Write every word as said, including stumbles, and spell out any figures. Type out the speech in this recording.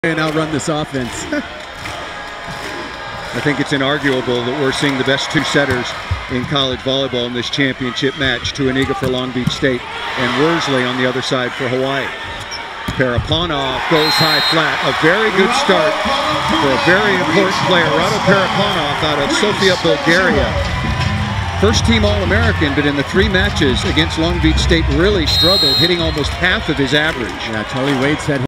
And outrun this offense. I think it's inarguable that we're seeing the best two setters in college volleyball in this championship match. Tuaniga for Long Beach State and Worsley on the other side for Hawaii. Paraponov goes high flat. A very good start for a very important player, Rado Paraponov out of Sofia, Bulgaria. First team All-American, but in the three matches against Long Beach State really struggled, hitting almost half of his average. Yeah, Tully Wade said